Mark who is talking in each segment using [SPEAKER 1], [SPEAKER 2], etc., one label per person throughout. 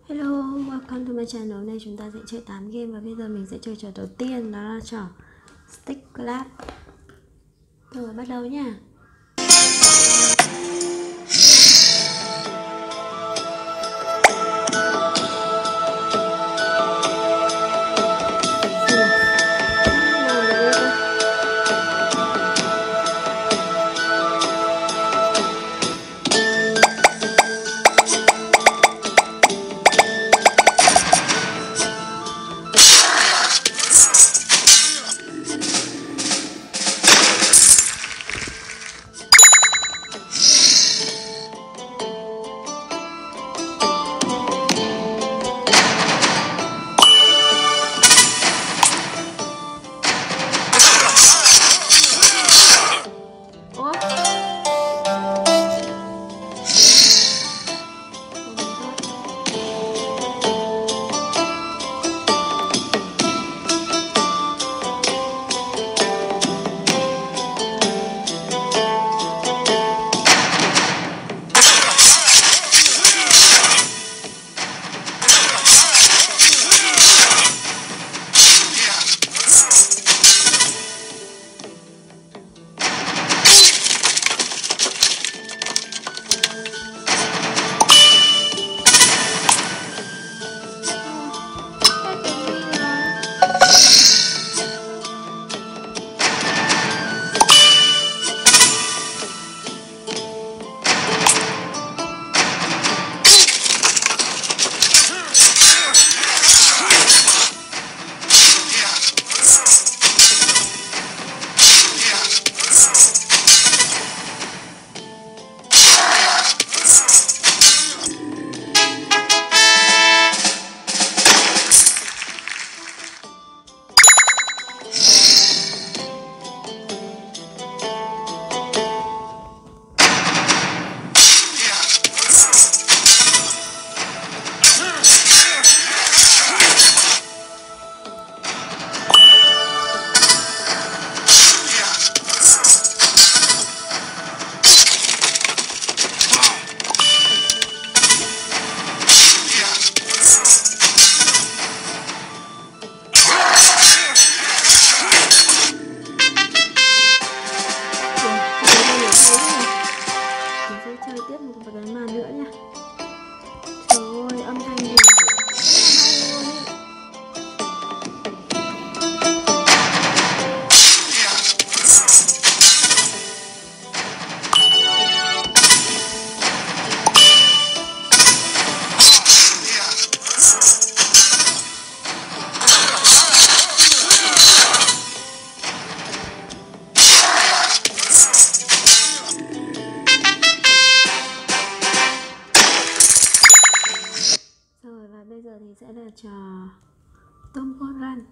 [SPEAKER 1] Hello, welcome to my channel. Hôm nay chúng ta sẽ chơi 8 game và bây giờ mình sẽ chơi trò đầu tiên, đó là trò StickClash. Rồi bắt đầu nha. Tiếp một cái màn nữa nha. Trời ơi, âm thanh thì hay luôn ấy. Bây giờ thì sẽ là trò tôm con răn.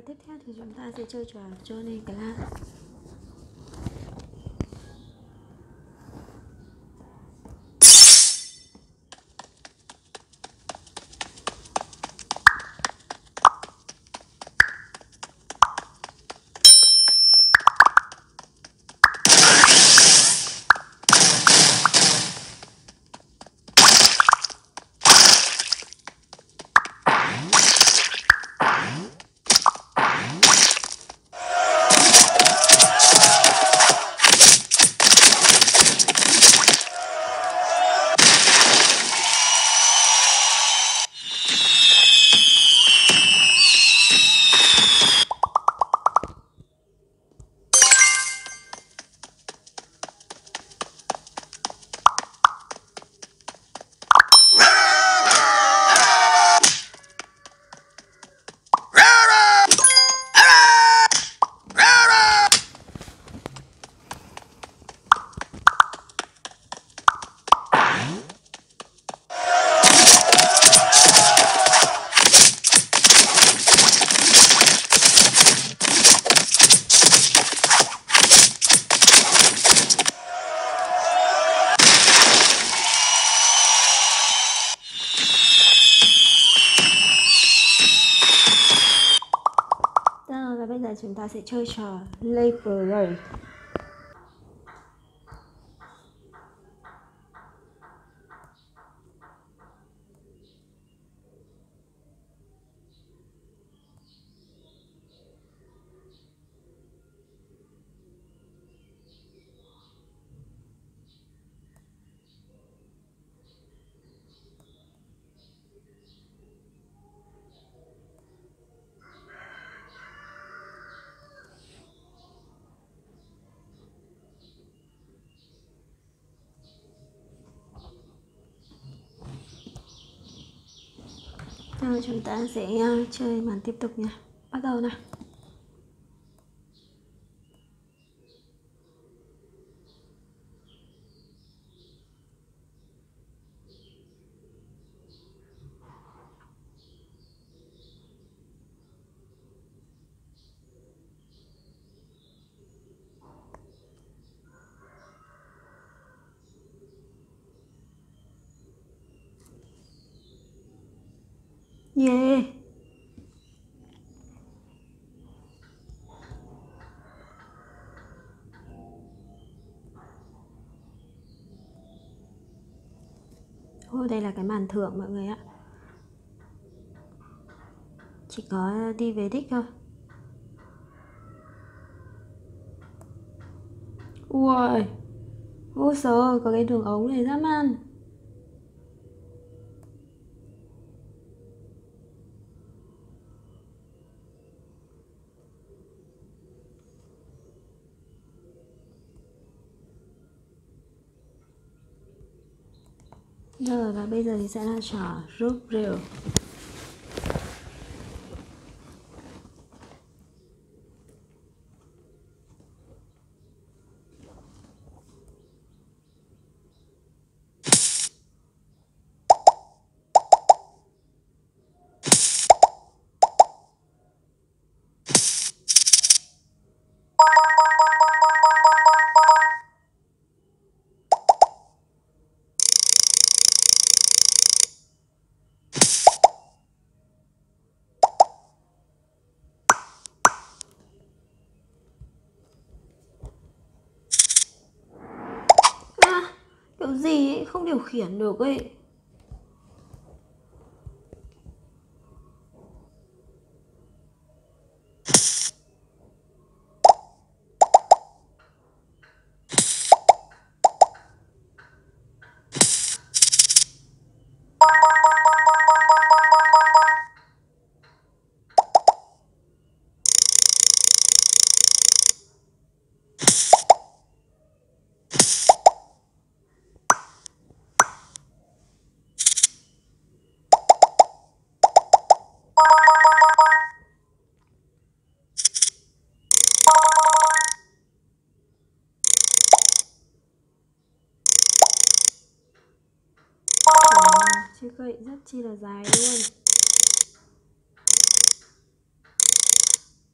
[SPEAKER 1] tiếp theo thì chúng ta sẽ chơi trò Join&Clash. Và bây giờ chúng ta sẽ chơi trò Library. Rồi chúng ta sẽ chơi màn tiếp tục nha. Bắt đầu nào. Yeah. Ôi, đây là cái màn thưởng mọi người ạ. Chỉ có đi về đích thôi. Ui, ôi trời ơi, có cái đường ống này dã man. Rồi và bây giờ thì sẽ là trò rút rìu. Kiểu gì ấy, không điều khiển được ấy. Chiếc gậy rất chi là dài luôn.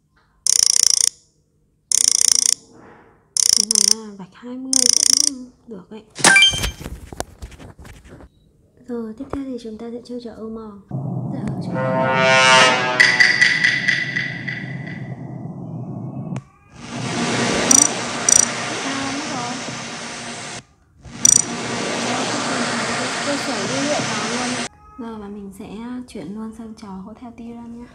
[SPEAKER 1] vạch 20 cũng được đấy. Rồi tiếp theo thì chúng ta sẽ chơi trò âu mò. Chúng ta cơ sở dữ liệu đó luôn. Rồi và mình sẽ chuyển luôn sang trò hỗ theo Tiran nhé.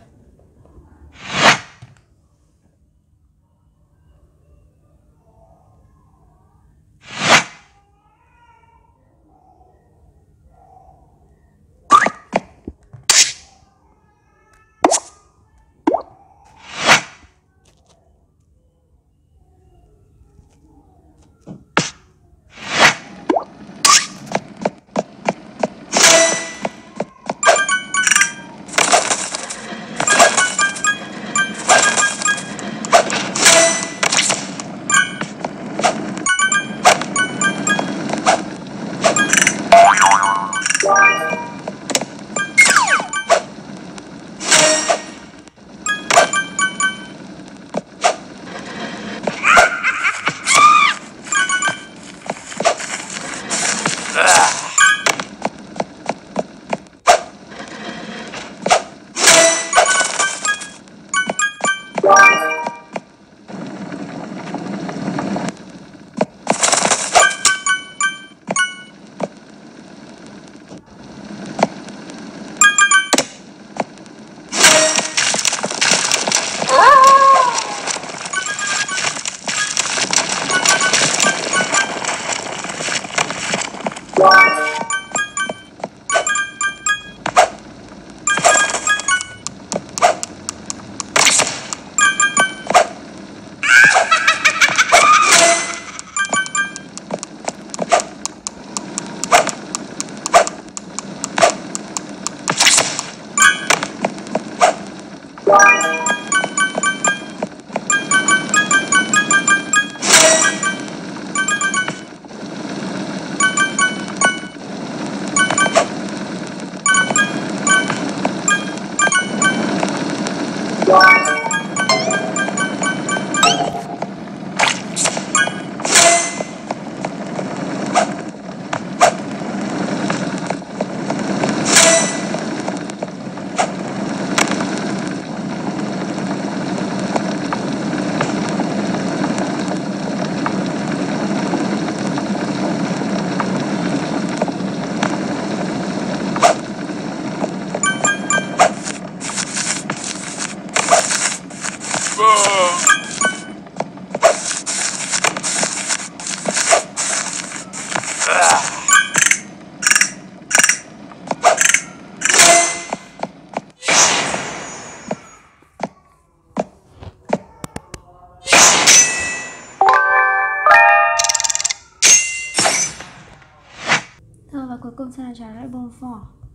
[SPEAKER 1] Rồi và cuối cùng sẽ là trò Red Ball 4.